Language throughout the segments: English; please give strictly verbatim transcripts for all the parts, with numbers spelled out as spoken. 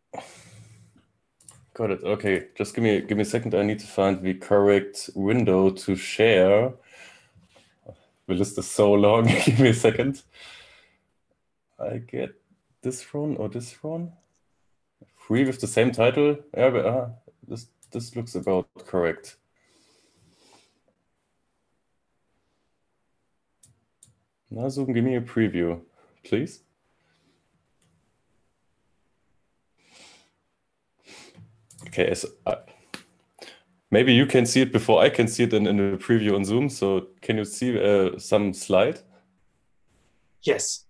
Got it. Okay, just give me give me a second. I need to find the correct window to share. The list is so long. Give me a second. I get this one or this one. Three with the same title. Yeah, but uh, this this looks about correct. Now Zoom, give me a preview, please. Okay, so, uh, maybe you can see it before I can see it in, in the preview on Zoom. So can you see uh, some slide? Yes.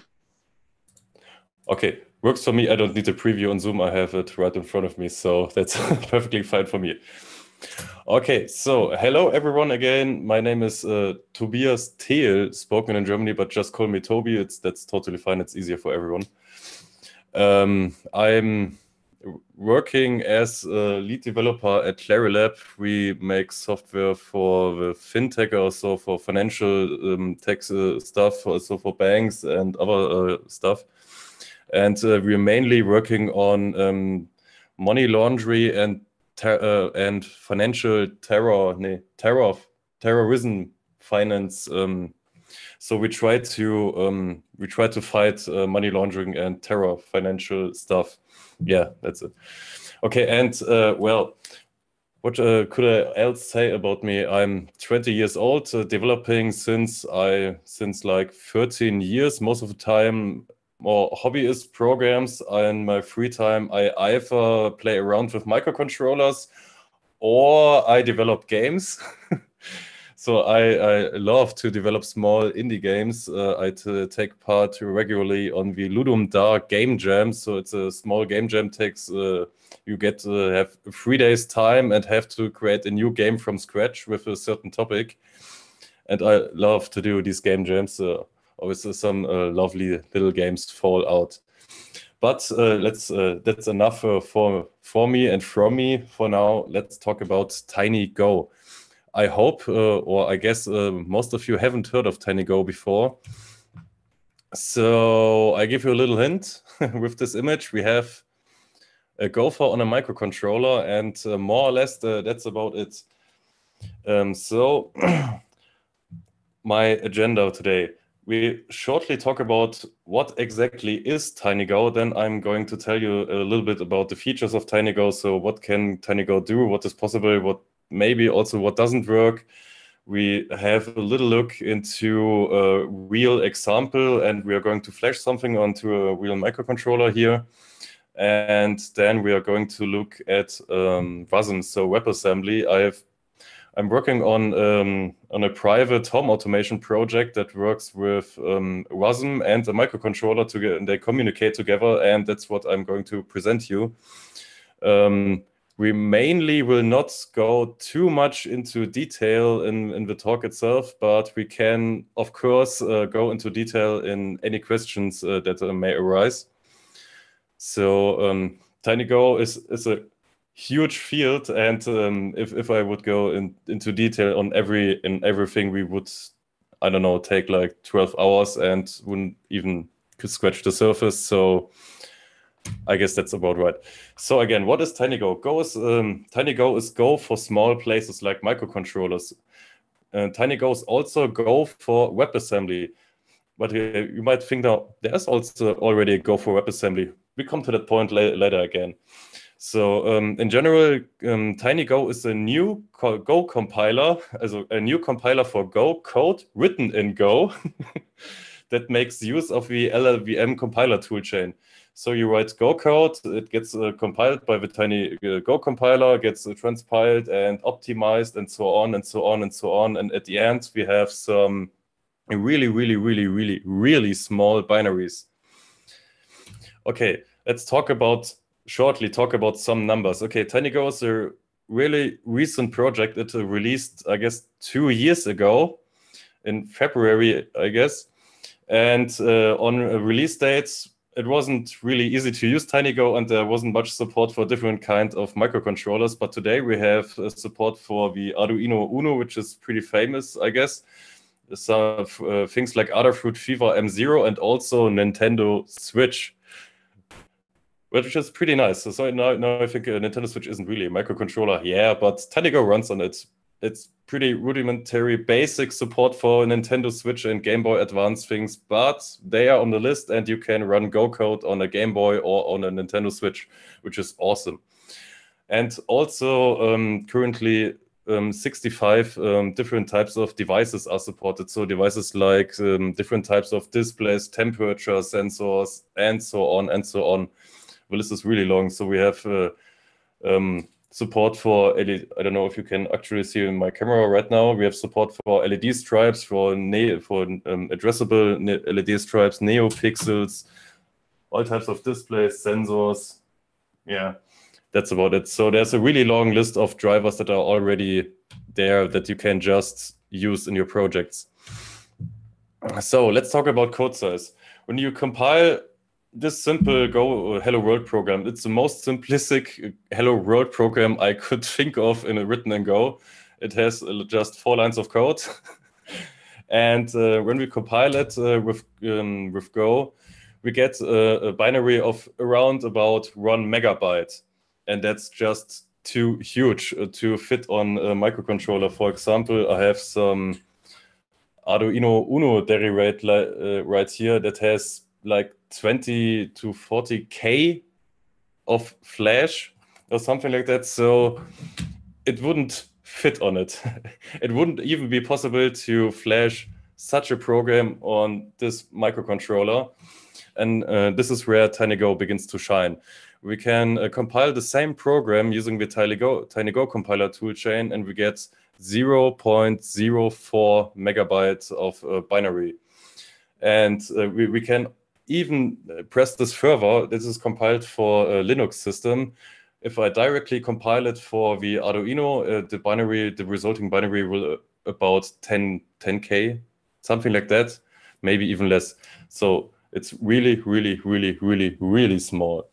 Okay, works for me. I don't need a preview on Zoom. I have it right in front of me, so that's perfectly fine for me. Okay, so hello everyone again. My name is uh, Tobias Thiel, spoken in Germany, but just call me Toby. It's that's totally fine. It's easier for everyone. Um, I'm working as a lead developer at Clarilab. We make software for the fintech, also for financial um, tech uh, stuff, also for banks and other uh, stuff. And uh, we're mainly working on um, money laundering and uh, and financial terror, nee, terror, terrorism finance. Um, so we try to um, we try to fight uh, money laundering and terror financial stuff. Yeah, that's it. Okay, and uh, well, what uh, could I else say about me? I'm twenty years old, uh, developing since I since like thirteen years. Most of the time, more hobbyist programs. In my free time, I either play around with microcontrollers or I develop games. So I, I love to develop small indie games. Uh, I t take part regularly on the Ludum Dare game jam. So it's a small game jam. Takes uh, you get to have three days time and have to create a new game from scratch with a certain topic. And I love to do these game jams. Uh, always uh, some uh, lovely little games fall out. But uh, let's uh, that's enough uh, for for me and from me for now. Let's talk about TinyGo. I hope, uh, or I guess uh, most of you haven't heard of TinyGo before. So I give you a little hint. With this image, we have a gopher on a microcontroller, and uh, more or less uh, that's about it. Um, so my agenda today. We shortly talk about what exactly is TinyGo. Then I'm going to tell you a little bit about the features of TinyGo. So what can TinyGo do? What is possible? What maybe also what doesn't work? We have a little look into a real example, and we are going to flash something onto a real microcontroller here. And then we are going to look at um, WASM, so WebAssembly. I have I'm working on um, on a private home automation project that works with um, WASM and a microcontroller together, and they communicate together, and that's what I'm going to present you. Um, we mainly will not go too much into detail in, in the talk itself, but we can, of course, uh, go into detail in any questions uh, that uh, may arise. So um, TinyGo is, is a huge field, and um, if, if I would go in, into detail on every in everything, we would, I don't know, take like twelve hours and wouldn't even scratch the surface. So I guess that's about right. So again, what is TinyGo? Go is um, TinyGo is Go for small places like microcontrollers. Uh, TinyGo is also Go for WebAssembly. But uh, you might think now there's also already a Go for WebAssembly. We come to that point la later again. So um, in general, um, TinyGo is a new co Go compiler, also a new compiler for Go code written in Go that makes use of the L L V M compiler toolchain. So you write Go code, it gets uh, compiled by the TinyGo compiler, gets uh, transpiled and optimized and so on and so on and so on. And at the end, we have some really, really, really, really, really small binaries. Okay, let's talk about, shortly talk about some numbers. Okay, TinyGo is a really recent project. It uh, released, I guess, two years ago in February, I guess. And uh, on release dates, it wasn't really easy to use TinyGo, and there wasn't much support for different kinds of microcontrollers. But today we have uh, support for the Arduino Uno, which is pretty famous, I guess. Some uh, things like Adafruit Fever M zero and also Nintendo Switch. which is pretty nice. So now, now I think a Nintendo Switch isn't really a microcontroller, yeah, but TinyGo runs on it. It's pretty rudimentary, basic support for Nintendo Switch and Game Boy Advance things, but they are on the list and you can run Go code on a Game Boy or on a Nintendo Switch, which is awesome. And also um, currently um, sixty-five um, different types of devices are supported. So devices like um, different types of displays, temperature sensors, and so on and so on. The list is really long. So we have uh, um, support for L E D. I don't know if you can actually see in my camera right now. We have support for L E D stripes, for ne for um, addressable L E D stripes, NeoPixels, all types of displays, sensors. Yeah, that's about it. So there's a really long list of drivers that are already there that you can just use in your projects. So let's talk about code size. When you compile this simple Go Hello World program, it's the most simplistic Hello World program I could think of in a written in Go. It has just four lines of code. And uh, when we compile it uh, with, um, with Go, we get a, a binary of around about one megabyte. And that's just too huge uh, to fit on a microcontroller. For example, I have some Arduino Uno derivative uh, right here that has like twenty to forty K of flash or something like that. So it wouldn't fit on it. It wouldn't even be possible to flash such a program on this microcontroller. And uh, this is where TinyGo begins to shine. We can uh, compile the same program using the TinyGo, TinyGo compiler toolchain, and we get zero point zero four megabytes of uh, binary. And uh, we, we can even press this further. This is compiled for a Linux system. If I directly compile it for the Arduino, uh, the binary, the resulting binary will uh, about ten K, something like that, maybe even less. So it's really, really, really, really, really small.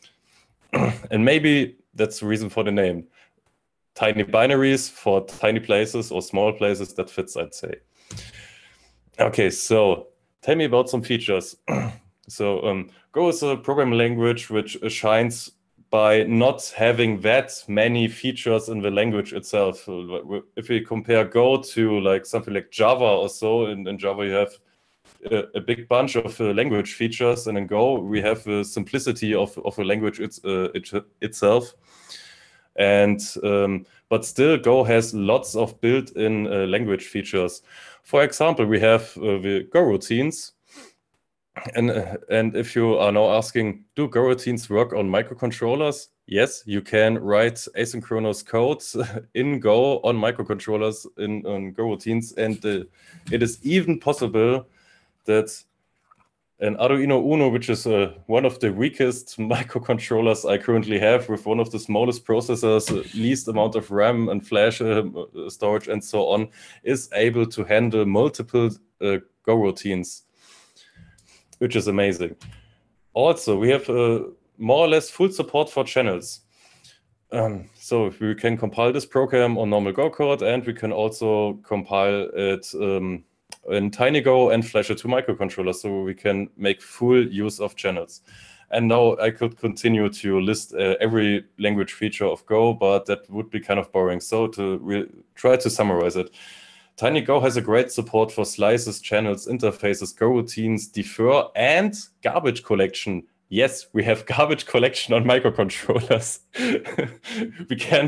And maybe that's the reason for the name. Tiny binaries for tiny places or small places, that fits, I'd say. Okay, so tell me about some features. So um, Go is a programming language which shines by not having that many features in the language itself. If we compare Go to like something like Java or so, in, in Java you have a, a big bunch of uh, language features, and in Go we have the simplicity of, of a language it's, uh, it, itself. And um, but still Go has lots of built-in uh, language features. For example, we have uh, the Go routines. And, uh, and if you are now asking, do Go routines work on microcontrollers? Yes, you can write asynchronous code in Go on microcontrollers in on Go routines. And uh, it is even possible that an Arduino Uno, which is uh, one of the weakest microcontrollers I currently have, with one of the smallest processors, uh, least amount of RAM and flash uh, storage and so on, is able to handle multiple uh, Go routines, which is amazing. Also, we have uh, more or less full support for channels. Um, so we can compile this program on normal Go code, and we can also compile it um, in TinyGo and flash it to microcontrollers, so we can make full use of channels. And now I could continue to list uh, every language feature of Go, but that would be kind of boring. So to try to summarize it, TinyGo has a great support for slices, channels, interfaces, Go routines, defer, and garbage collection. Yes, we have garbage collection on microcontrollers. We can.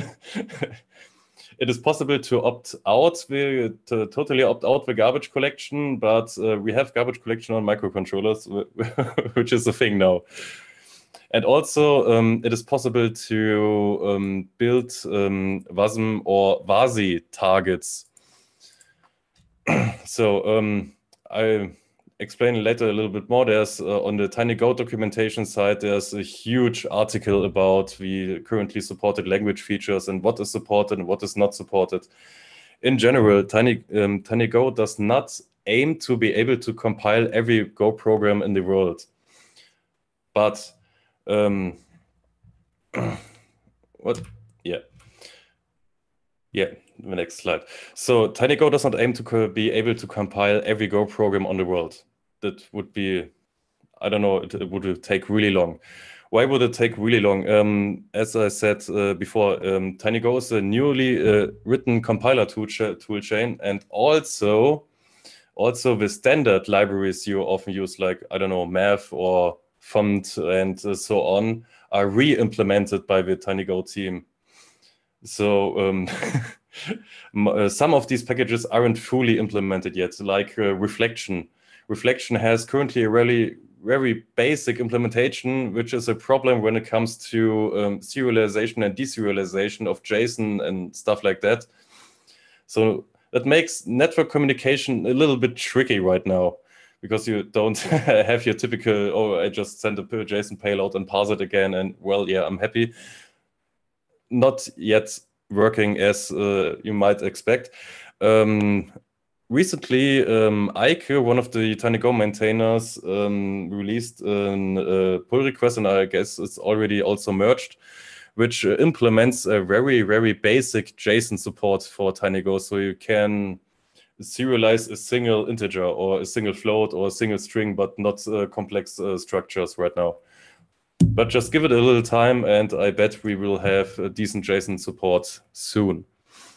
It is possible to opt out, the, to totally opt out the garbage collection, but uh, we have garbage collection on microcontrollers, which is a thing now. And also, um, it is possible to um, build um, WASM or WASI targets. So um, I explain later a little bit more. There's uh, on the TinyGo documentation side, there's a huge article about the currently supported language features and what is supported and what is not supported. In general, Tiny, um, TinyGo does not aim to be able to compile every Go program in the world. But um, what? Yeah. Yeah, the next slide. So TinyGo does not aim to be able to compile every Go program on the world. That would be, I don't know, it, it would take really long. why would it take really long? Um, as I said uh, before, um, TinyGo is a newly uh, written compiler tool, ch tool chain, and also, also the standard libraries you often use, like, I don't know, math or font and uh, so on, are re-implemented by the TinyGo team. So um, some of these packages aren't fully implemented yet, like uh, Reflection. Reflection has currently a really very basic implementation, which is a problem when it comes to um, serialization and deserialization of JSON and stuff like that. So that makes network communication a little bit tricky right now, because you don't have your typical, oh, I just send a JSON payload and parse it again, and well, yeah, I'm happy. Not yet working as uh, you might expect. Um, recently, um, Eike, one of the TinyGo maintainers, um, released a pull request, and I guess it's already also merged, which uh, implements a very, very basic JSON support for TinyGo. So you can serialize a single integer or a single float or a single string, but not uh, complex uh, structures right now. But just give it a little time, and I bet we will have a decent JSON support soon.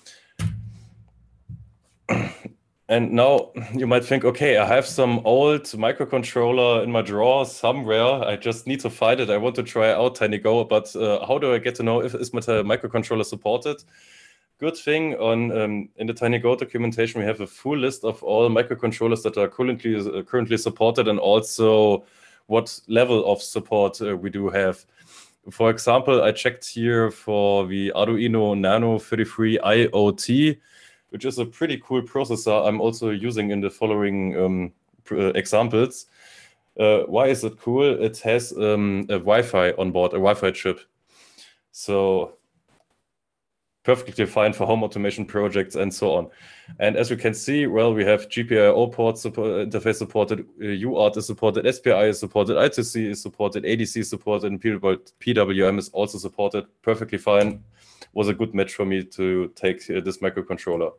And now you might think, okay, I have some old microcontroller in my drawer somewhere. I just need to find it. I want to try out TinyGo, but uh, how do I get to know if is my microcontroller supported? Good thing on um, in the TinyGo documentation, we have a full list of all microcontrollers that are currently uh, currently supported, and also what level of support uh, we do have. For example, I checked here for the Arduino Nano thirty-three I O T, which is a pretty cool processor I'm also using in the following um, uh, examples. Uh, why is it cool? It has um, a Wi-Fi on board, a Wi-Fi chip. So perfectly fine for home automation projects and so on. And as you can see, well, we have G P I O port support, interface supported, uh, U A R T is supported, S P I is supported, I two C is supported, A D C is supported, and P W M is also supported. Perfectly fine. Was a good match for me to take uh, this microcontroller.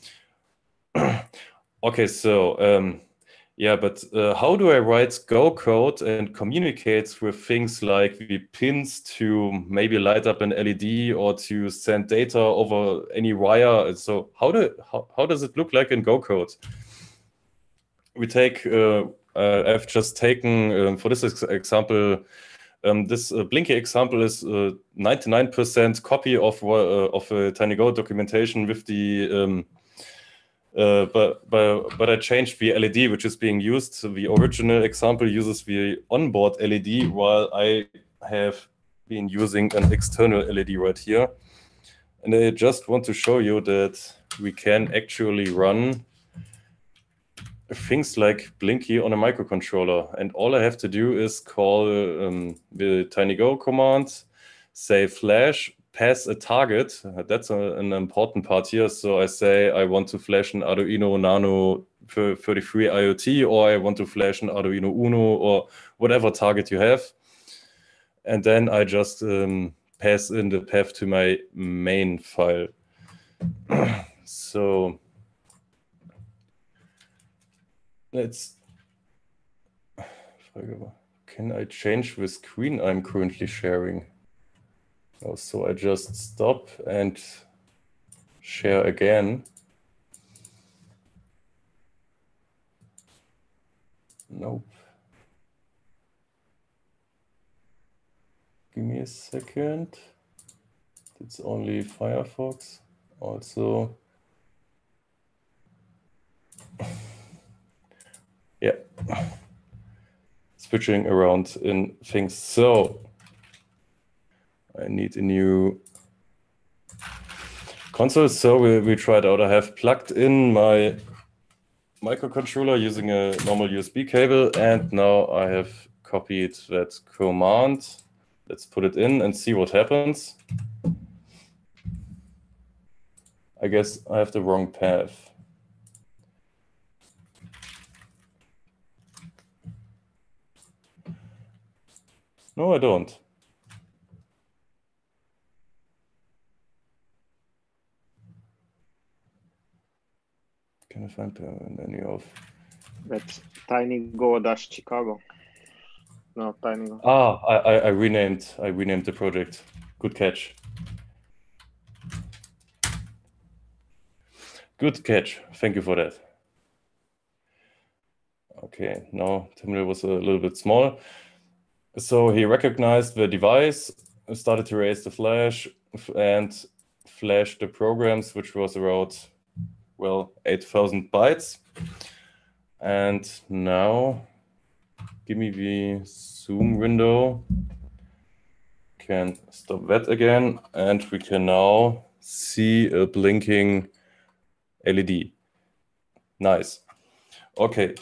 Okay, so um, yeah, but uh, how do I write Go code and communicate with things like the pins to maybe light up an L E D or to send data over any wire? So how do how, how does it look like in Go code? We take uh, uh, I've just taken um, for this ex example. Um, this uh, Blinky example is ninety-nine percent uh, copy of uh, of a TinyGo documentation with the um, Uh, but, but, but I changed the L E D which is being used. So the original example uses the onboard L E D, while I have been using an external L E D right here. And I just want to show you that we can actually run things like Blinky on a microcontroller. And all I have to do is call um, the TinyGo command, say flash, pass a target. That's a, an important part here. So I say I want to flash an Arduino Nano thirty-three I O T, or I want to flash an Arduino Uno, or whatever target you have. And then I just um, pass in the path to my main file. So let's, can I change the screen I'm currently sharing? Oh, so I just stop and share again. Nope. Give me a second. It's only Firefox. Also, yeah, switching around in things. So I need a new console. So we, we tried out. I have plugged in my microcontroller using a normal U S B cable, and now I have copied that command. Let's put it in and see what happens. I guess I have the wrong path. No, I don't. Can I find any of? That's TinyGo-Chicago. No, TinyGo. Ah, I, I, I renamed I renamed the project. Good catch. Good catch. Thank you for that. Okay, now terminal was a little bit small. So he recognized the device, started to raise the flash, and flashed the programs, which was around, well, eight thousand bytes. And now, give me the zoom window. Can stop that again, and we can now see a blinking L E D. Nice. Okay.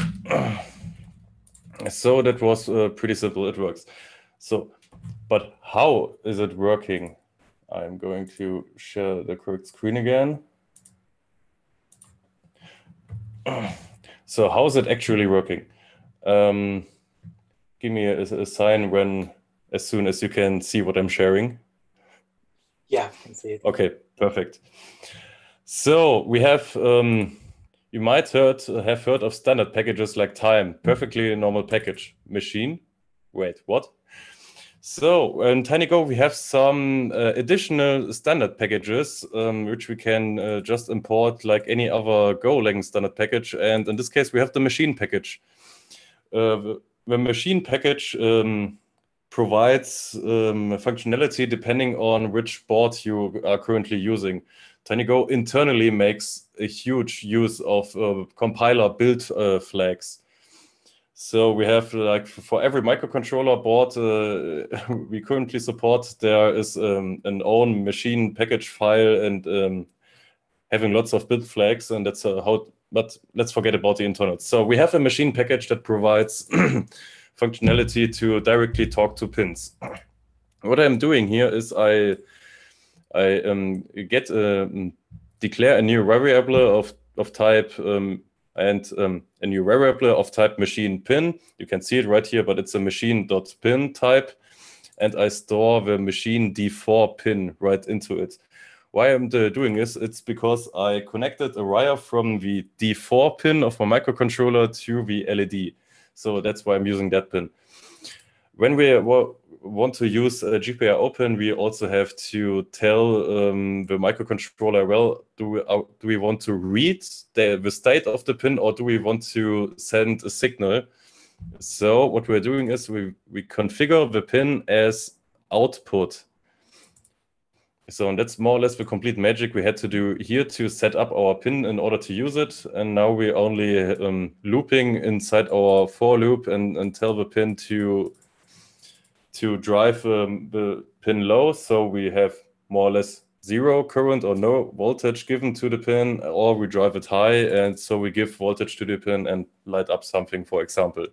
So that was uh, pretty simple. It works. So, but how is it working? I'm going to share the correct screen again. So how is it actually working? Um, give me a, a sign when, as soon as you can see what I'm sharing. Yeah, I can see it. Okay, perfect. So we have, um, you might heard, have heard of standard packages like Time, perfectly normal package. Machine, wait, what? So in TinyGo, we have some uh, additional standard packages, um, which we can uh, just import like any other Golang standard package. And in this case, we have the machine package. Uh, the machine package um, provides um, functionality depending on which board you are currently using. TinyGo internally makes a huge use of uh, compiler build uh, flags. So we have, like, for every microcontroller board uh, we currently support, there is um, an own machine package file and um, having lots of build flags, and that's uh, how, but let's forget about the internals. So we have a machine package that provides functionality to directly talk to pins. What I'm doing here is I, I um, get a, declare a new variable of, of type um, and um, a new variable of type machine pin. You can see it right here, but it's a machine.pin type. And I store the machine D four pin right into it. Why I'm doing this, it's because I connected a wire from the D four pin of my microcontroller to the L E D. So that's why I'm using that pin. When we want to use a G P I open, we also have to tell um, the microcontroller, well, do we, uh, do we want to read the, the state of the pin, or do we want to send a signal? So what we're doing is we, we configure the pin as output. So and that's more or less the complete magic we had to do here to set up our pin in order to use it. And now we're only um, looping inside our for loop and, and tell the pin to to drive um, the pin low, so we have more or less zero current or no voltage given to the pin, or we drive it high, and so we give voltage to the pin and light up something, for example.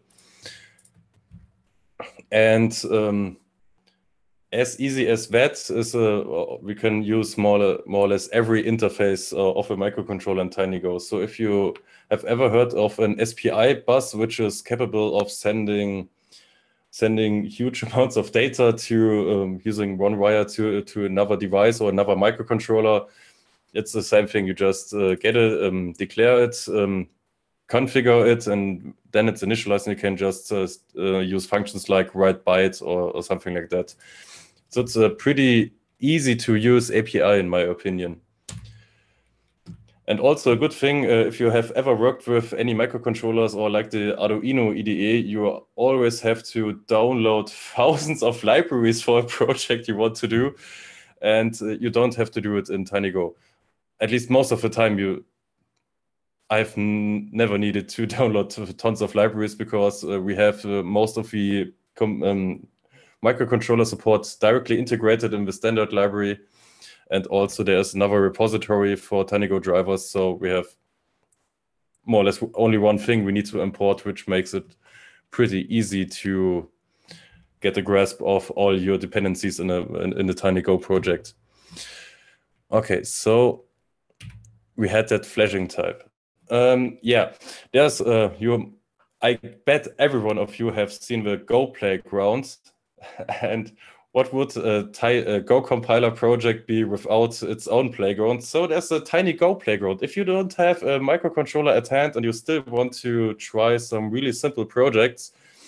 And um, as easy as that is, uh, we can use more, more or less every interface uh, of a microcontroller in TinyGo. So if you have ever heard of an S P I bus, which is capable of sending sending huge amounts of data to um, using one wire to to another device or another microcontroller, it's the same thing. You just uh, get it, um, declare it, um, configure it, and then it's initialized, and you can just uh, uh, use functions like write byte or, or something like that. So it's a pretty easy to use A P I, in my opinion. And also a good thing, uh, if you have ever worked with any microcontrollers or like the Arduino I D E, you always have to download thousands of libraries for a project you want to do. And uh, you don't have to do it in TinyGo. At least most of the time, you, I've never needed to download tons of libraries, because uh, we have uh, most of the um, microcontroller support directly integrated in the standard library. And also there's another repository for TinyGo drivers. So we have more or less only one thing we need to import, which makes it pretty easy to get a grasp of all your dependencies in, a, in, in the TinyGo project. Okay, so we had that flashing type. Um, yeah, there's, uh, you, I bet every one of you have seen the Go playground. And what would a, a Go compiler project be without its own playground? So there's a TinyGo playground. If you don't have a microcontroller at hand and you still want to try some really simple projects,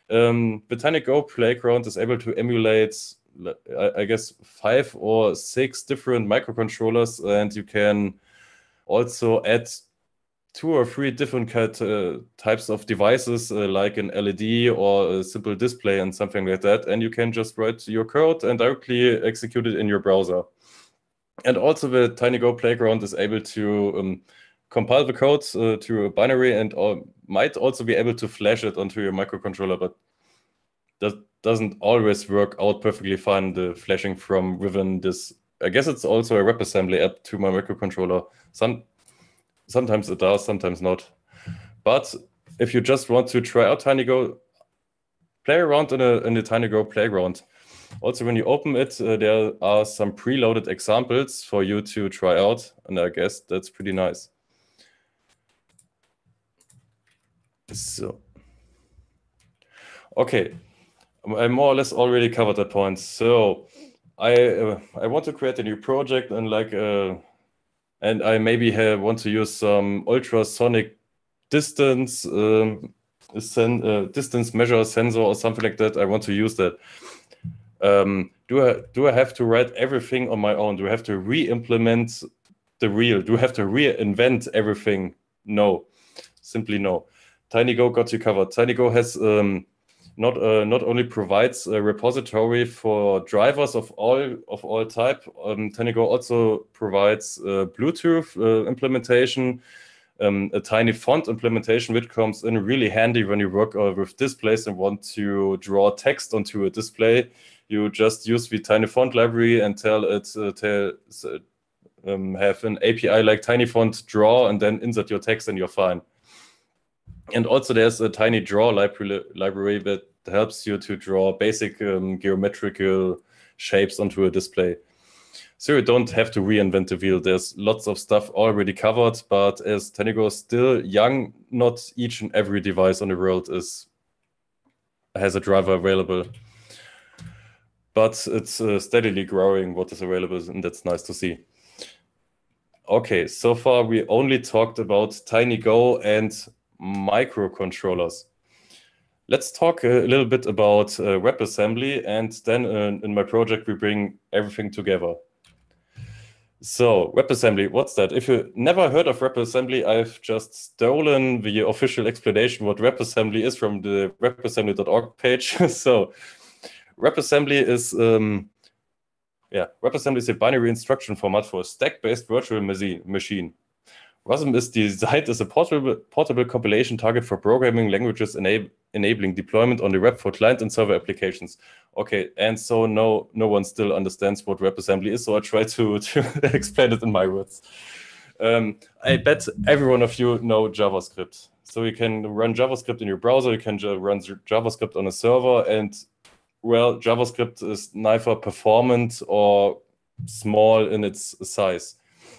Um, the TinyGo playground is able to emulate, I, I guess, five or six different microcontrollers, and you can also add two or three different kind, uh, types of devices, uh, like an L E D or a simple display and something like that. And you can just write your code and directly execute it in your browser. And also the TinyGo playground is able to um, compile the code uh, to a binary and or might also be able to flash it onto your microcontroller, but that doesn't always work out perfectly fine, the flashing from within this. I guess it's also a WebAssembly app to my microcontroller. Some Sometimes it does, sometimes not. But if you just want to try out TinyGo, play around in, a, in the TinyGo playground. Also, when you open it, uh, there are some preloaded examples for you to try out, and I guess that's pretty nice. So, okay, I more or less already covered that point. So, I uh, I want to create a new project and like uh, and I maybe have, want to use some ultrasonic distance um, sen uh, distance measure sensor or something like that. I want to use that. Um, do I do I have to write everything on my own? Do I have to re-implement the real? Do I have to reinvent everything? No, simply no. TinyGo got you covered. TinyGo has um, not uh, not only provides a repository for drivers of all of all type. Um, TinyGo also provides uh, Bluetooth uh, implementation, um, a tiny font implementation, which comes in really handy when you work uh, with displays and want to draw text onto a display. You just use the tiny font library and tell it uh, tell, um, have an A P I like TinyFont draw and then insert your text and you're fine. And also there's a tiny draw library, library that helps you to draw basic um, geometrical shapes onto a display. So you don't have to reinvent the wheel. There's lots of stuff already covered, but as TinyGo is still young, not each and every device on the world is has a driver available. But it's uh, steadily growing what is available, and that's nice to see. Okay, so far we only talked about TinyGo and microcontrollers. Let's talk a little bit about uh, WebAssembly, and then uh, in my project we bring everything together. So WebAssembly, what's that? If you never heard of WebAssembly, I've just stolen the official explanation what WebAssembly is from the webassembly dot org page. So WebAssembly is um, yeah, WebAssembly is a binary instruction format for a stack-based virtual machine. WASM is designed as a portable, portable compilation target for programming languages enab enabling deployment on the web for client and server applications. Okay, and so no, no one still understands what WebAssembly is, so I try to, to explain it in my words. Um, I bet every one of you know JavaScript. So you can run JavaScript in your browser, you can run JavaScript on a server, and well, JavaScript is neither performant or small in its size.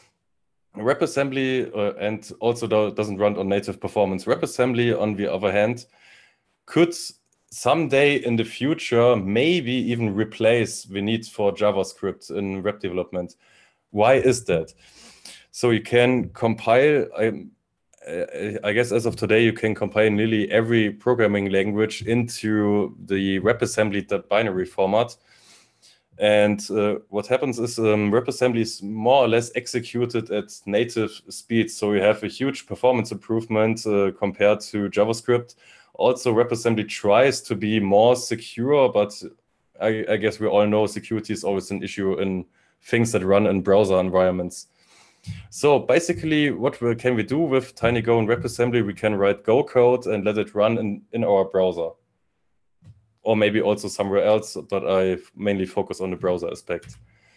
WebAssembly uh, and also doesn't run on native performance. WebAssembly, on the other hand, could someday in the future maybe even replace the need for JavaScript in web development. Why is that? So you can compile, I, I guess as of today, you can compile nearly every programming language into the WebAssembly binary format. And uh, what happens is um, WebAssembly is more or less executed at native speed. So you have a huge performance improvement uh, compared to JavaScript. Also, WebAssembly tries to be more secure, but I, I guess we all know security is always an issue in things that run in browser environments. So basically, what we, can we do with TinyGo and WebAssembly? We can write Go code and let it run in, in our browser. Or maybe also somewhere else, but I mainly focus on the browser aspect.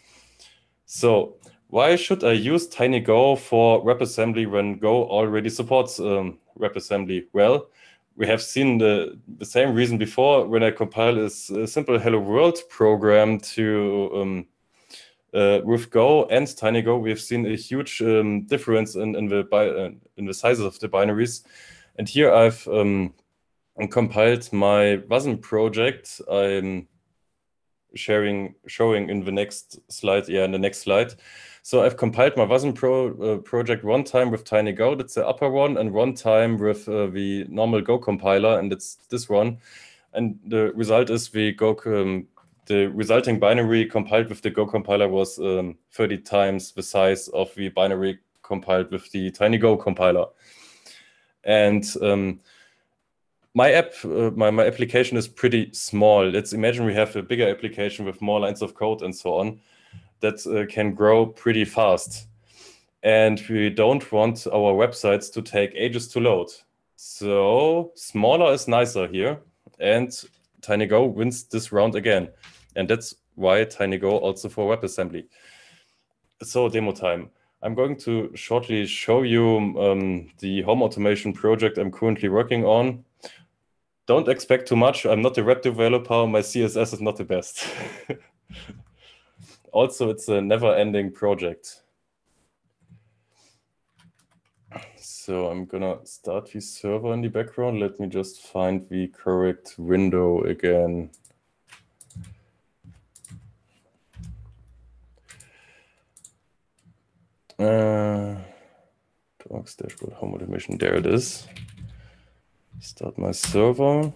So why should I use TinyGo for WebAssembly when Go already supports um, WebAssembly? Well, we have seen the, the same reason before. When I compile a, a simple Hello World program to um, uh, with Go and TinyGo, we have seen a huge um, difference in, in, the, uh, in the sizes of the binaries. And here I've um, and compiled my WASM project. I'm sharing, showing in the next slide. Yeah, in the next slide. So I've compiled my WASM pro, uh, project one time with TinyGo, that's the upper one, and one time with uh, the normal Go compiler, and it's this one. and the result is we go, um, the resulting binary compiled with the Go compiler was um, thirty times the size of the binary compiled with the TinyGo compiler. And um, my app, uh, my, my application is pretty small. Let's imagine we have a bigger application with more lines of code and so on that uh, can grow pretty fast. And we don't want our websites to take ages to load. So smaller is nicer here. And TinyGo wins this round again. And that's why TinyGo also for WebAssembly. So demo time. I'm going to shortly show you um, the home automation project I'm currently working on. Don't expect too much. I'm not a web developer. My C S S is not the best. Also, it's a never-ending project. So I'm gonna start the server in the background. Let me just find the correct window again. Uh, Docs, dashboard, home automation, there it is. Start my server.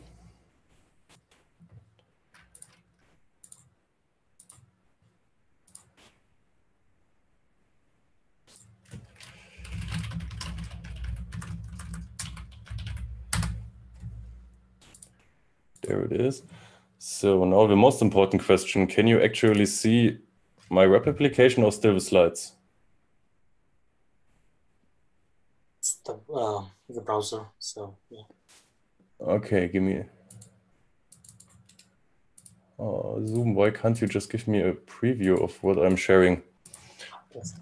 There it is. So now the most important question, can you actually see my web application or still the slides? It's the, uh, the browser, so yeah. Okay, give me... Oh, Zoom, why can't you just give me a preview of what I'm sharing? Yes.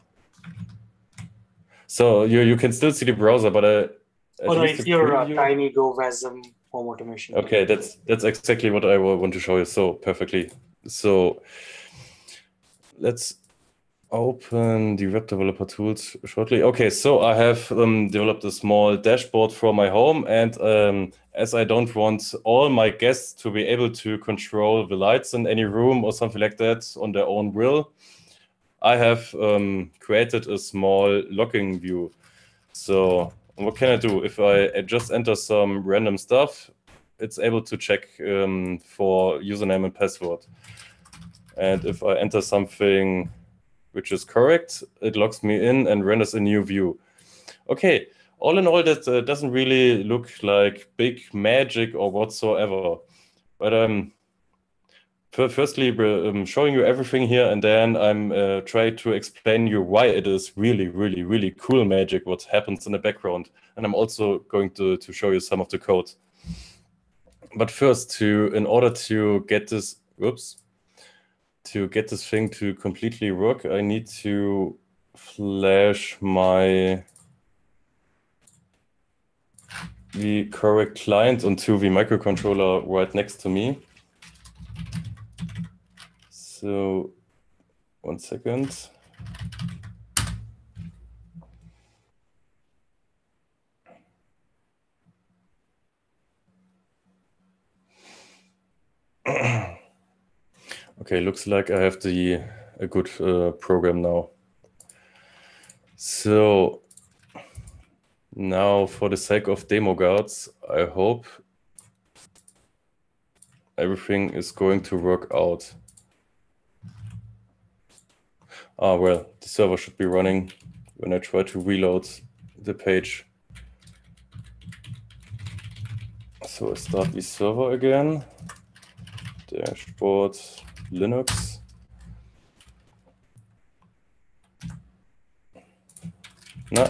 So you, you can still see the browser, but uh, Oh no, it's your uh, TinyGo Wasm home automation. Okay, that's that's exactly what I want to show you. So perfectly. So let's open the web developer tools shortly. Okay, so I have um, developed a small dashboard for my home, and um, as I don't want all my guests to be able to control the lights in any room or something like that on their own will, I have um, created a small logging view. So what can I do? If I just enter some random stuff, it's able to check um, for username and password. And if I enter something which is correct, it logs me in and renders a new view. Okay, all in all, that uh, doesn't really look like big magic or whatsoever. But um, firstly, I'm showing you everything here, and then I'm uh, trying to explain you why it is really, really, really cool magic what happens in the background. And I'm also going to, to show you some of the code. But first, to in order to get this, whoops, to get this thing to completely work, I need to flash my the correct client onto the microcontroller right next to me. So one second. Okay, looks like I have the a good uh, program now. So now, for the sake of demo guards, I hope everything is going to work out. Ah, well, the server should be running when I try to reload the page. So I start the server again. Dashboard Linux. Na.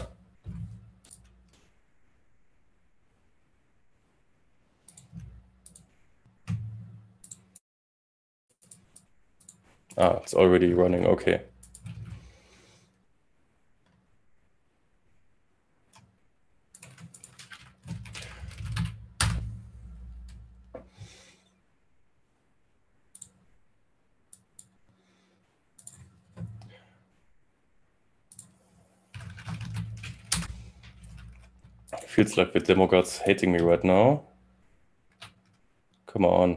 Ah, it's already running, okay. Feels like the demo god's hating me right now. Come on.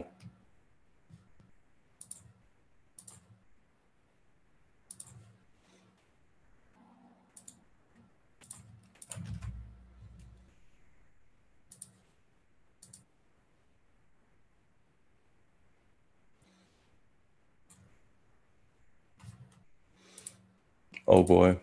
Oh boy.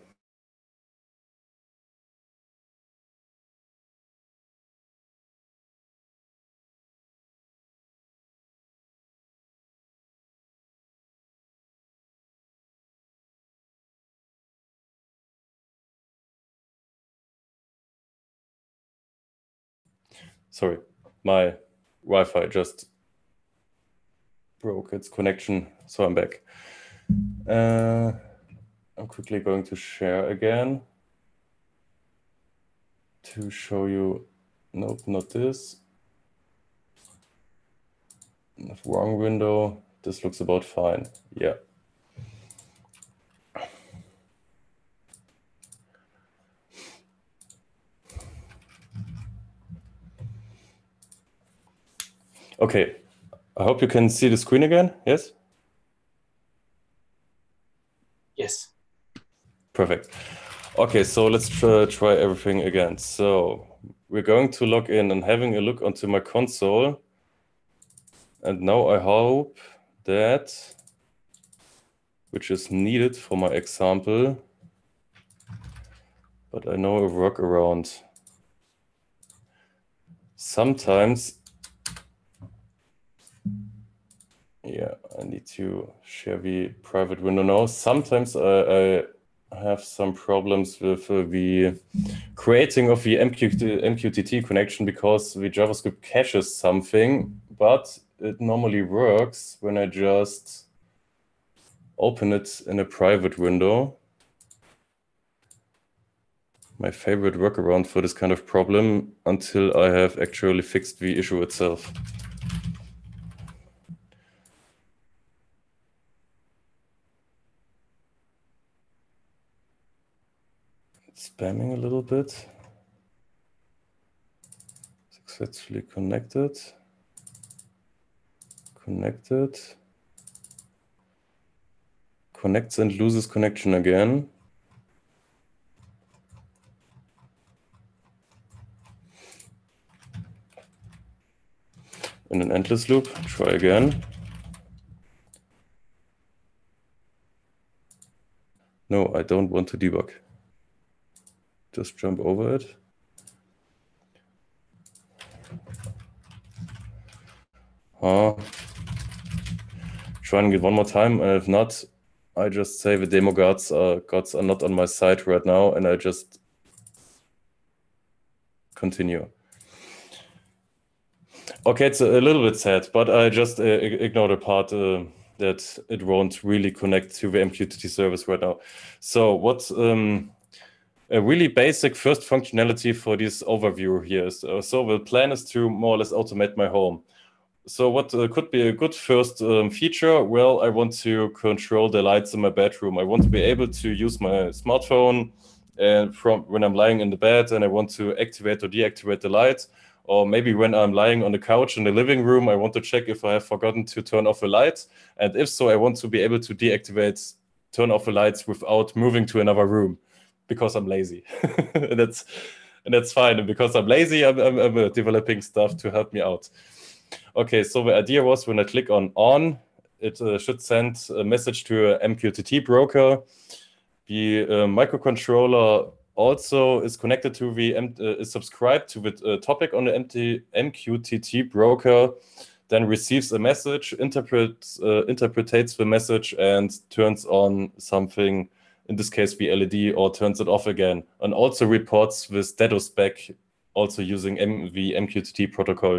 Sorry, my Wi-Fi just broke its connection, so I'm back. Uh, I'm quickly going to share again to show you. Nope, not this. Wrong window. This looks about fine. Yeah. Okay, I hope you can see the screen again. Yes? Yes. Perfect. Okay, so let's try, try everything again. So we're going to log in and having a look onto my console. And now I hope that, which is needed for my example, but I know a workaround. Sometimes, yeah, I need to share the private window now. Sometimes I, I have some problems with uh, the creating of the M Q T T connection because the JavaScript caches something, but it normally works when I just open it in a private window. My favorite workaround for this kind of problem until I have actually fixed the issue itself. It's spamming a little bit. Successfully connected. Connected. Connects and loses connection again. In an endless loop, try again. No, I don't want to debug. Just jump over it. Uh, trying it one more time, and if not, I just say the demo gods are, gods are not on my side right now, and I just continue. Okay, it's a, a little bit sad, but I just uh, ignore the part uh, that it won't really connect to the M Q T T service right now. So what um, a really basic first functionality for this overview here is, uh, so the plan is to more or less automate my home. So what uh, could be a good first um, feature? Well, I want to control the lights in my bedroom. I want to be able to use my smartphone and from when I'm lying in the bed and I want to activate or deactivate the light. Or maybe when I'm lying on the couch in the living room, I want to check if I have forgotten to turn off the light. And if so, I want to be able to deactivate, turn off the lights without moving to another room because I'm lazy. and that's and that's fine. And because I'm lazy, I'm, I'm, I'm developing stuff to help me out. Okay, so the idea was when I click on on, it uh, should send a message to a M Q T T broker. The uh, microcontroller also is connected to the, uh, is subscribed to the uh, topic on the M Q T T broker, then receives a message, interprets, uh, interpretates the message and turns on something, in this case the L E D, or turns it off again, and also reports the status back, also using M the M Q T T protocol.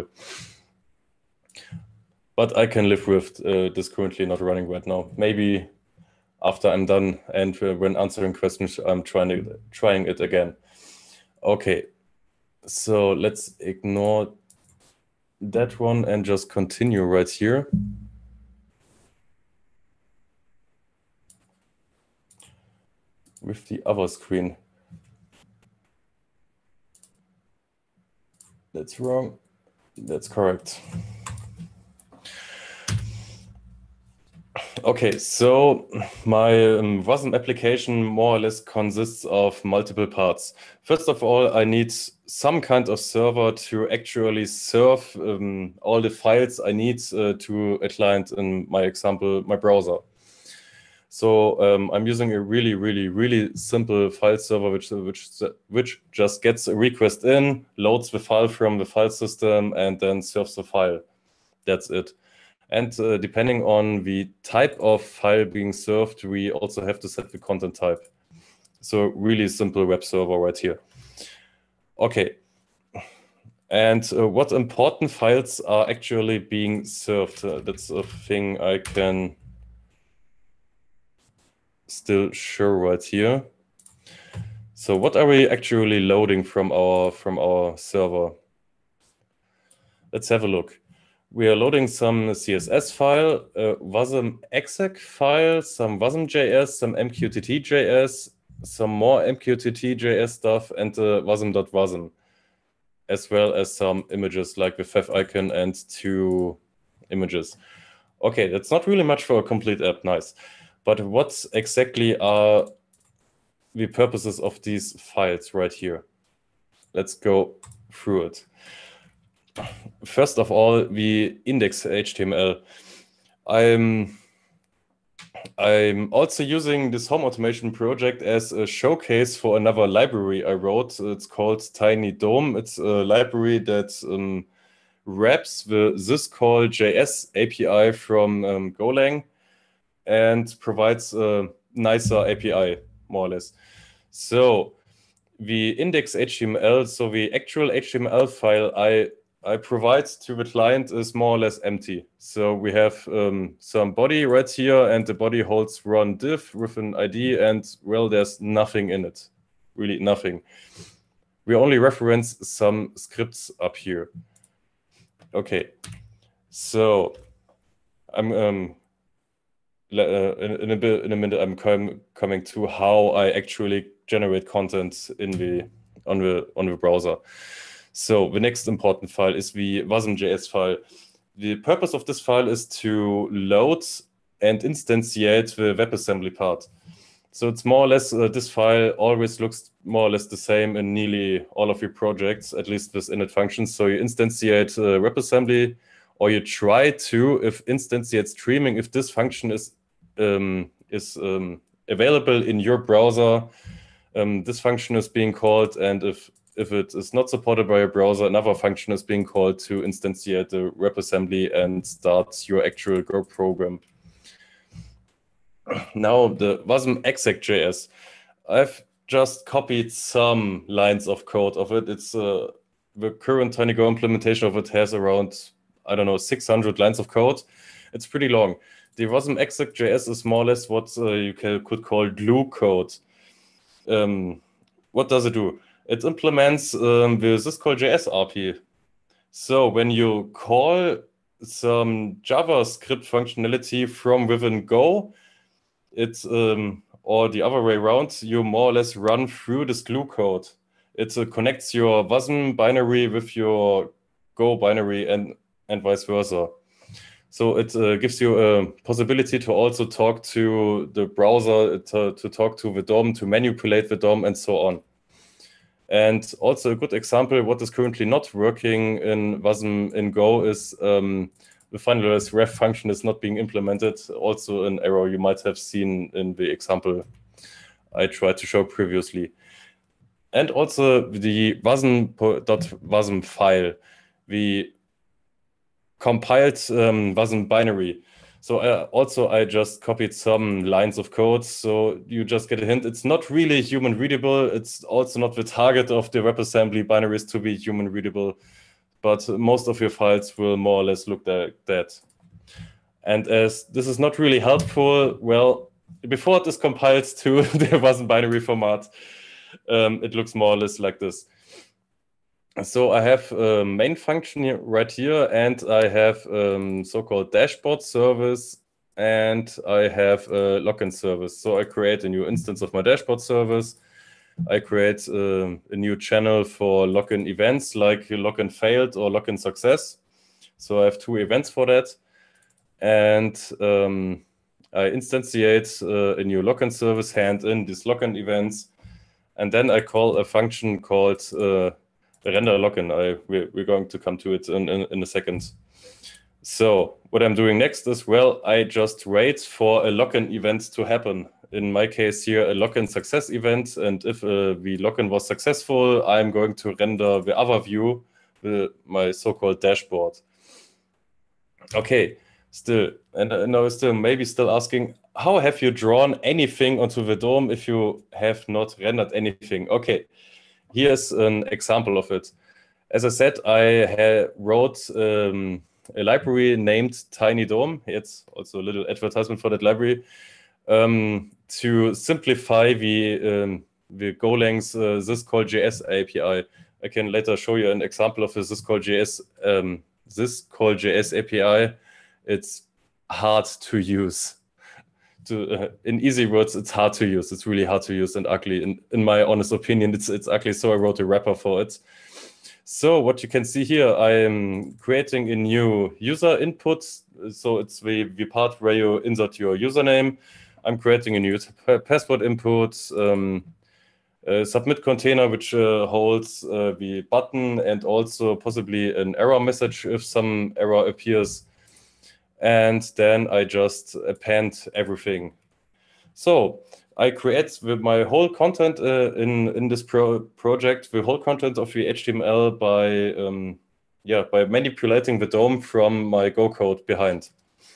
But I can live with uh, this currently not running right now. Maybe after I'm done and uh, when answering questions, I'm trying it, trying it again. Okay, so let's ignore that one and just continue right here. With the other screen. That's wrong. That's correct. Okay, so my um, WASM application more or less consists of multiple parts. First of all, I need some kind of server to actually serve um, all the files I need uh, to a client, in my example, my browser. So um, I'm using a really, really, really simple file server, which, which, which just gets a request in, loads the file from the file system, and then serves the file. That's it. And uh, depending on the type of file being served, we also have to set the content type. So really simple web server right here. Okay. And uh, what important files are actually being served? Uh, that's a thing I can still show right here. So what are we actually loading from our from our server? Let's have a look. We are loading some C S S file, a wasm exec file, some wasm.js, some M Q T T dot J S, some more M Q T T dot J S stuff, and uh, wasm.wasm, as well as some images like the favicon and two images. Okay, that's not really much for a complete app, nice. But what exactly are the purposes of these files right here? Let's go through it. First of all, the index H T M L. I'm, I'm also using this home automation project as a showcase for another library I wrote. It's called TinyDome. It's a library that um, wraps the syscall.js A P I from um, Golang and provides a nicer A P I, more or less. So the index H T M L, so the actual H T M L file I, I provide to the client is more or less empty. So we have um, some body right here, and the body holds run div with an I D, and well, there's nothing in it, really nothing. We only reference some scripts up here. Okay, so I'm um, uh, in, in a bit in a minute I'm com coming to how I actually generate content in the on the on the browser. So the next important file is the wasm.js file. The purpose of this file is to load and instantiate the WebAssembly part. So it's more or less uh, this file always looks more or less the same in nearly all of your projects, at least with init functions. So you instantiate uh, WebAssembly, or you try to, if instantiate streaming, if this function is um, is um, available in your browser, um, this function is being called, and if if it is not supported by your browser, another function is being called to instantiate the WebAssembly and start your actual Go program. Now the wasm exec.js. I've just copied some lines of code of it. It's uh, the current TinyGo implementation of it has around, I don't know, six hundred lines of code. It's pretty long. The wasm exec.js is more or less what uh, you can, could call glue code. Um, what does it do? It implements um, the syscall.js R P. So when you call some JavaScript functionality from within Go, it's um, or the other way around, you more or less run through this glue code. It uh, connects your wasm binary with your Go binary and, and vice versa. So it uh, gives you a possibility to also talk to the browser, to, to talk to the D O M, to manipulate the D O M, and so on. And also a good example, what is currently not working in wasm in Go is um, the finalized ref function is not being implemented. Also an error you might have seen in the example I tried to show previously. And also the wasm.wasm file, we compiled um, wasm binary. So uh, also I just copied some lines of code, so you just get a hint. It's not really human readable. It's also not the target of the WebAssembly binaries to be human readable, but most of your files will more or less look like that. And as this is not really helpful, well, before it is compiled to the wasm binary format, um, it looks more or less like this. So I have a main function here, right here, and I have um, so-called dashboard service, and I have a login service. So I create a new instance of my dashboard service. I create uh, a new channel for login events like login failed or login success. So I have two events for that. And um, I instantiate uh, a new login service, hand in these login events. And then I call a function called uh, render login. I, we're, we're going to come to it in, in, in a second. So what I'm doing next is, well, I just wait for a login event to happen. In my case here, a login success event. And if uh, the login was successful, I'm going to render the other view, the, my so-called dashboard. Okay, still, and I know still maybe still asking, how have you drawn anything onto the dome if you have not rendered anything? Okay, here's an example of it. As I said, I wrote um, a library named TinyDome. It's also a little advertisement for that library um, to simplify the um, the Golang's uh, syscall.js A P I. I can later show you an example of the syscall.js um, syscall.js A P I. It's hard to use. To, uh, in easy words, it's hard to use. It's really hard to use and ugly. In, in my honest opinion, it's it's ugly. So I wrote a wrapper for it. So what you can see here, I'm creating a new user input. So it's the, the part where you insert your username. I'm creating a new password input, um, a submit container, which uh, holds uh, the button and also possibly an error message if some error appears. And then I just append everything. So I create with my whole content uh, in in this pro project, the whole content of the H T M L by um, yeah by manipulating the D O M from my Go code behind.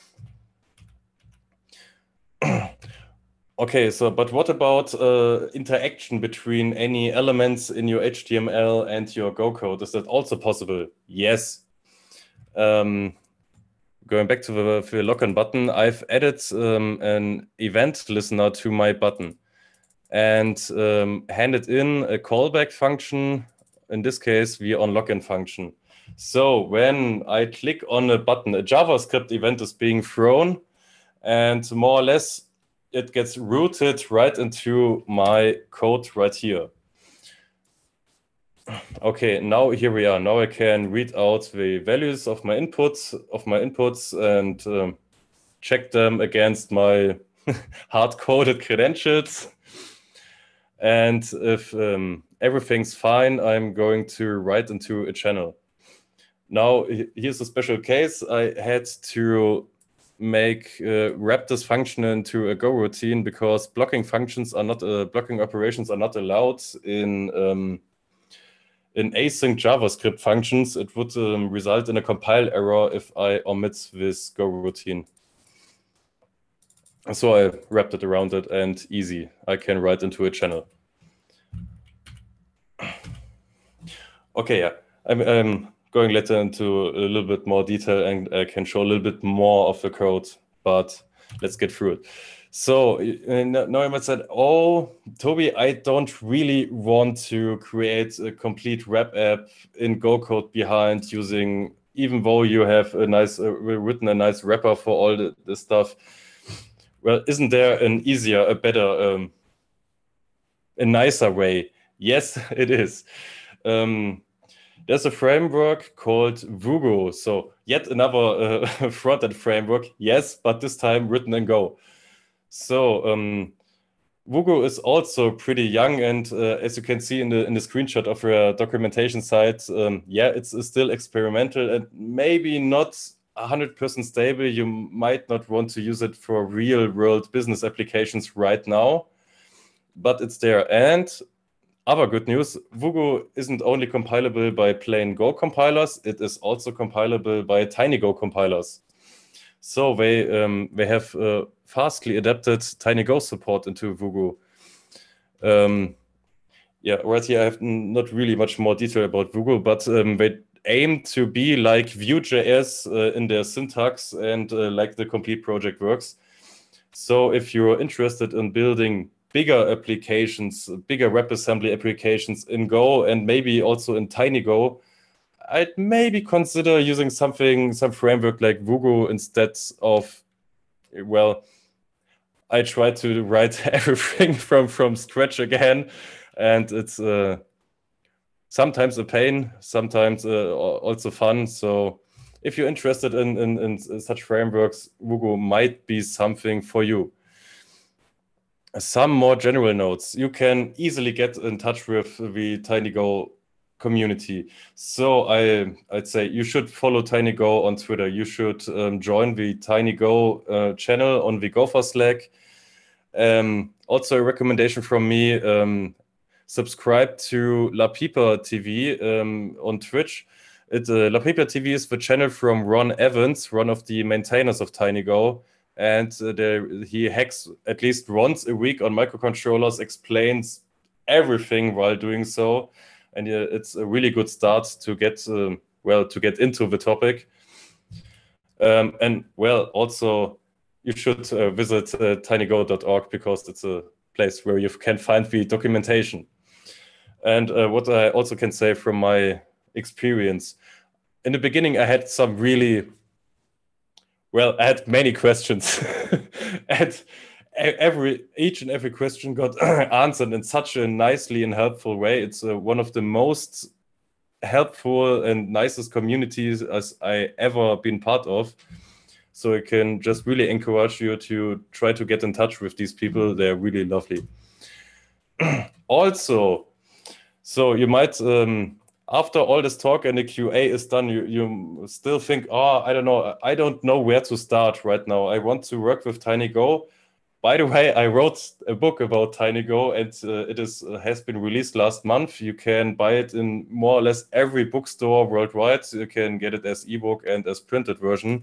Okay, so but what about uh, interaction between any elements in your H T M L and your Go code? Is that also possible? Yes. Um, Going back to the, the login button, I've added um, an event listener to my button and um, handed in a callback function, in this case, the onLogin function. So when I click on a button, a JavaScript event is being thrown, and more or less it gets routed right into my code right here. Okay, now here we are. Now I can read out the values of my inputs, of my inputs and um, check them against my hard-coded credentials. And if um, everything's fine, I'm going to write into a channel. Now, here's a special case. I had to make uh, wrap this function into a Go routine because blocking functions are not uh, blocking operations are not allowed in um, in async JavaScript functions. It would um, result in a compile error if I omit this Go routine. So I wrapped it around it and easy. I can write into a channel. Okay, yeah. I'm, I'm going later into a little bit more detail and I can show a little bit more of the code, but let's get through it. So now you might say, oh, Toby, I don't really want to create a complete web app in Go code behind using, even though you have a nice uh, written a nice wrapper for all the, this stuff. Well, isn't there an easier, a better, um, a nicer way? Yes, it is. Um, there's a framework called Vugo. So yet another uh, front-end framework. Yes, but this time written in Go. So um, Vugo is also pretty young, and uh, as you can see in the in the screenshot of your documentation site, um, yeah, it's, it's still experimental and maybe not one hundred percent stable. You might not want to use it for real-world business applications right now, but it's there. And other good news, Vugo isn't only compilable by plain Go compilers, it is also compilable by TinyGo compilers. So they um, they have uh, fastly adapted TinyGo support into Vugo. Um, yeah, right here I have not really much more detail about Vugo, but um, they aim to be like Vue.js uh, in their syntax and uh, like the complete project works. So if you're interested in building bigger applications, bigger WebAssembly applications in Go and maybe also in TinyGo, I'd maybe consider using something, some framework like Vugo instead of, well, I try to write everything from, from scratch again. And it's uh, sometimes a pain, sometimes uh, also fun. So if you're interested in, in, in such frameworks, Vugo might be something for you. Some more general notes. You can easily get in touch with the TinyGo community. So I, I'd say you should follow TinyGo on Twitter. You should um, join the TinyGo uh, channel on the Gopher Slack. Um, also a recommendation from me, um, subscribe to La Pipa T V um, on Twitch. It, uh, La Pipa T V is the channel from Ron Evans, one of the maintainers of TinyGo. And uh, there, he hacks at least once a week on microcontrollers, explains everything while doing so. And uh, it's a really good start to get, uh, well, to get into the topic. Um, and well, also, you should uh, visit uh, tinygo dot org because it's a place where you can find the documentation. And uh, what I also can say from my experience, in the beginning, I had some really, well, I had many questions. And every each and every question got answered in such a nicely and helpful way. It's uh, one of the most helpful and nicest communities as I ever been part of. So I can just really encourage you to try to get in touch with these people. They're really lovely. Also, so you might, um, after all this talk and the Q A is done, you, you still think, oh, I don't know, I don't know where to start right now. I want to work with TinyGo. By the way, I wrote a book about TinyGo, and uh, it is uh, has been released last month. You can buy it in more or less every bookstore worldwide. You can get it as ebook and as printed version.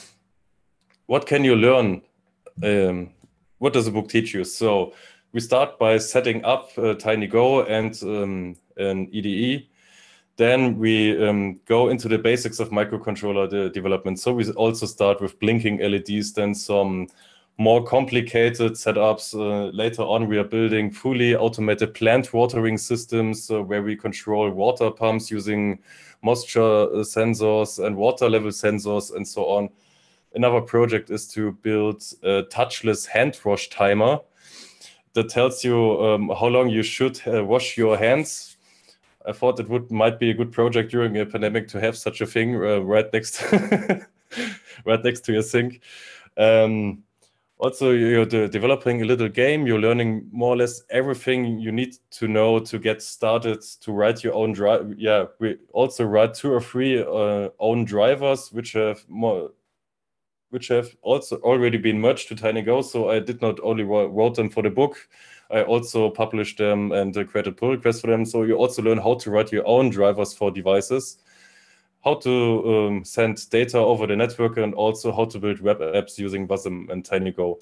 What can you learn? Um, what does the book teach you? So we start by setting up uh, TinyGo and um, an E D E. Then we um, go into the basics of microcontroller de development. So we also start with blinking L E Ds, then some more complicated setups. Uh, later on, we are building fully automated plant watering systems uh, where we control water pumps using moisture sensors and water level sensors and so on. Another project is to build a touchless hand wash timer that tells you um, how long you should uh, wash your hands. I thought it would might be a good project during a pandemic to have such a thing uh, right next right next to your sink. Um, also, you're de developing a little game. You're learning more or less everything you need to know to get started to write your own drive. Yeah, we also write two or three uh, own drivers, which have more, which have also already been merged to TinyGo. So I did not only wrote them for the book, I also published them and uh, created pull requests for them. So you also learn how to write your own drivers for devices, how to um, send data over the network, and also how to build web apps using Wasm and TinyGo.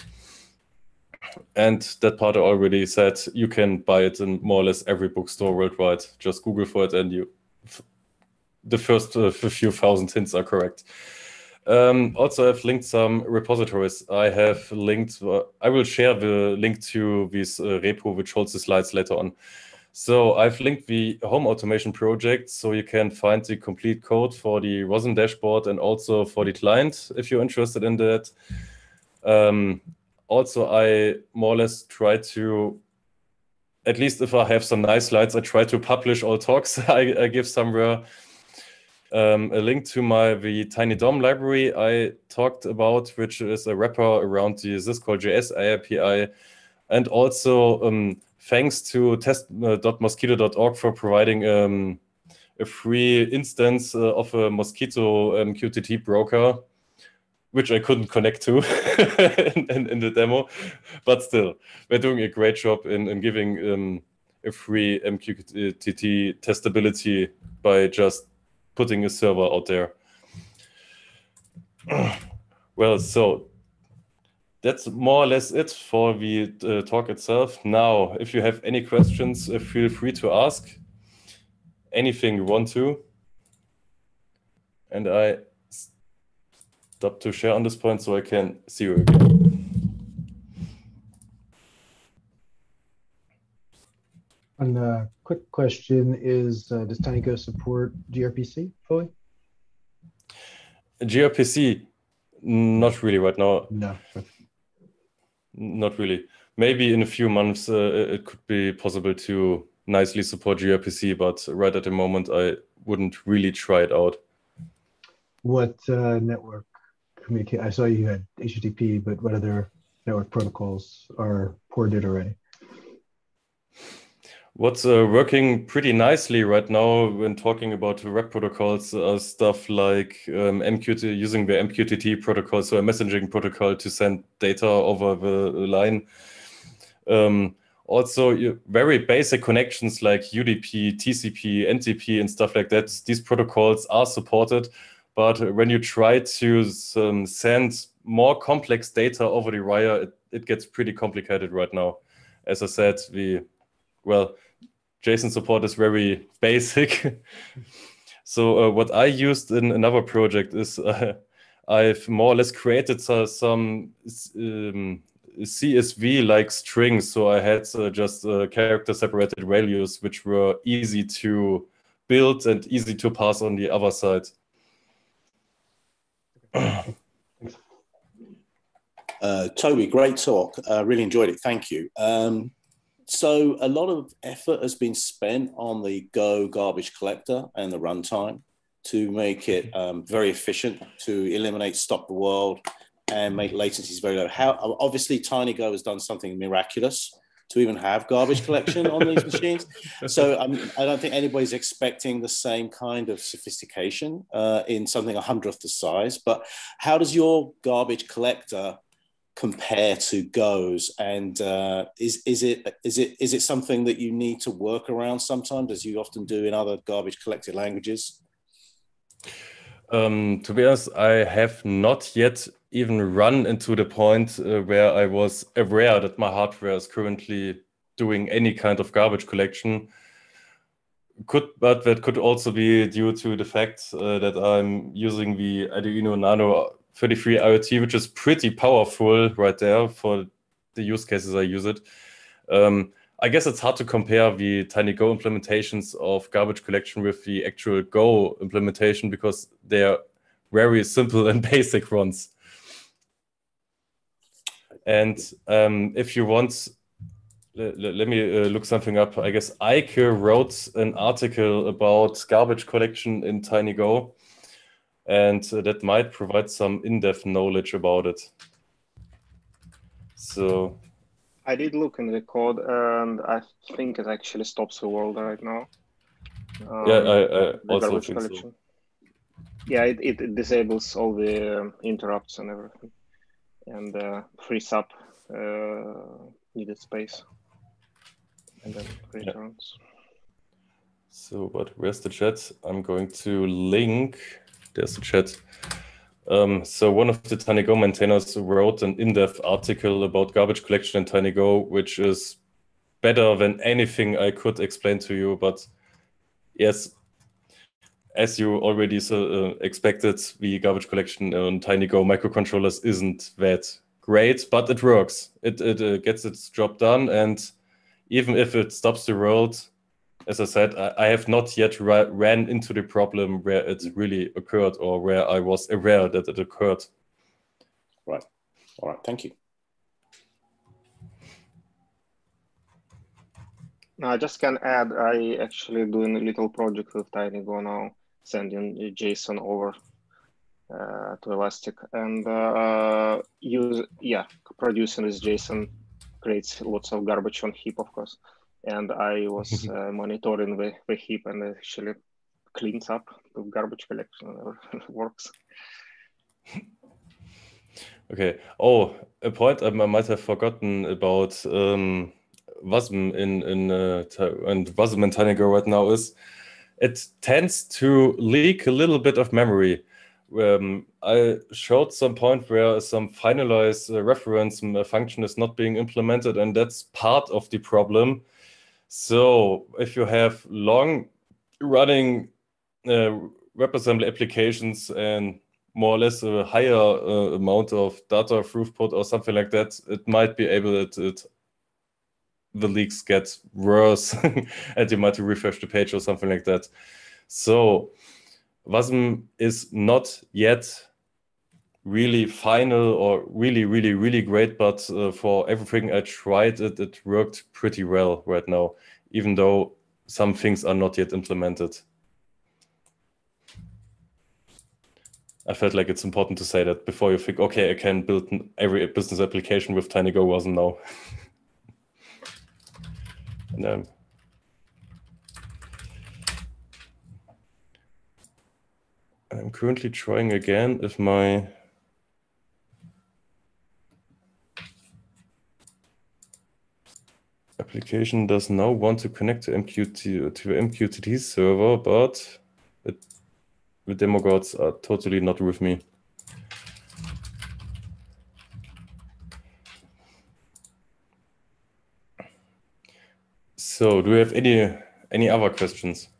And that part I already said, you can buy it in more or less every bookstore worldwide. Just Google for it and you, the first uh, few thousand hints are correct. Um, also, I've linked some repositories. I have linked, uh, I will share the link to this uh, repo, which holds the slides later on. So I've linked the home automation project, so you can find the complete code for the Wasm dashboard and also for the client, if you're interested in that. Um, also, I more or less try to, at least if I have some nice slides, I try to publish all talks I, I give somewhere. Um, a link to my the TinyDom library I talked about, which is a wrapper around the syscall.js A P I, and also um, thanks to test dot mosquito dot org for providing um, a free instance uh, of a Mosquito um, Q T T broker, which I couldn't connect to in, in, in the demo, but still, they're doing a great job in, in giving um, a free M Q T T testability by just putting a server out there. Well, so that's more or less it for the uh, talk itself. Now, if you have any questions, uh, feel free to ask anything you want to. And I stop to share on this point so I can see you again. And a quick question is, uh, does TinyGo support gRPC fully? gRPC, not really right now. No. Not really. Maybe in a few months uh, it could be possible to nicely support gRPC, but right at the moment I wouldn't really try it out. What uh, network communicate? I saw you had H T T P, but what other network protocols are ported already? What's uh, working pretty nicely right now when talking about web protocols are stuff like um, M Q T, using the M Q T T protocol, so a messaging protocol to send data over the line. Um, also, you, very basic connections like U D P, T C P, N T P, and stuff like that. These protocols are supported, but when you try to um, send more complex data over the wire, it, it gets pretty complicated right now. As I said, we, well, JSON support is very basic. So uh, what I used in another project is uh, I've more or less created uh, some um, C S V-like strings. So I had uh, just uh, character-separated values, which were easy to build and easy to pass on the other side. Uh, Toby, great talk. Uh, really enjoyed it. Thank you. Um, so a lot of effort has been spent on the Go garbage collector and the runtime to make it um, very efficient, to eliminate stop the world and make latencies very low. How obviously TinyGo has done something miraculous to even have garbage collection on these machines. So um, I don't think anybody's expecting the same kind of sophistication uh, in something a hundredth the size. But how does your garbage collector compare to Go's, and uh, is is it is it is it something that you need to work around sometimes, as you often do in other garbage collected languages? Um, to be honest, I have not yet even run into the point uh, where I was aware that my hardware is currently doing any kind of garbage collection. Could, but that could also be due to the fact uh, that I'm using the Arduino Nano thirty-three IoT, which is pretty powerful right there for the use cases I use it. Um, I guess it's hard to compare the TinyGo implementations of garbage collection with the actual Go implementation because they are very simple and basic ones. And um, if you want, let, let me uh, look something up. I guess Eike wrote an article about garbage collection in TinyGo, and uh, that might provide some in-depth knowledge about it. So I did look in the code, and I think it actually stops the world right now. Um, yeah, I, I also think collection. so. Yeah, it, it disables all the um, interrupts and everything, and uh, frees up uh, needed space, and then returns. Yeah. So, but where's the chat? I'm going to link. There's the chat. Um, so one of the TinyGo maintainers wrote an in-depth article about garbage collection in TinyGo, which is better than anything I could explain to you. But yes, as you already uh, expected, the garbage collection on TinyGo microcontrollers isn't that great, but it works. It, it uh, gets its job done. And even if it stops the world, as I said, I, I have not yet ra ran into the problem where it really occurred or where I was aware that it occurred. Right. All right. Thank you. No, I just can add, I actually doing a little project with TinyGo now, sending JSON over uh, to Elastic, and uh, use yeah, producing this JSON creates lots of garbage on heap, of course. And I was uh, monitoring the, the heap, and it actually cleans up the garbage collection and it works. Okay. Oh, a point I might have forgotten about um, Wasm in in uh, and Wasm in TinyGo right now is it tends to leak a little bit of memory. Um, I showed some point where some finalized uh, reference function is not being implemented, and that's part of the problem. So if you have long running uh, WebAssembly applications and more or less a higher uh, amount of data throughput or something like that, it might be able to, it, the leaks get worse and you might refresh the page or something like that. So Wasm is not yet really final or really, really, really great, but uh, for everything I tried, it, it worked pretty well right now, even though some things are not yet implemented. I felt like it's important to say that before you think, okay, I can build every business application with TinyGo Wasm now. And, um, I'm currently trying again if my application does now want to connect to M Q T to M Q T T server, but it, the demo gods are totally not with me. So, do we have any any other questions?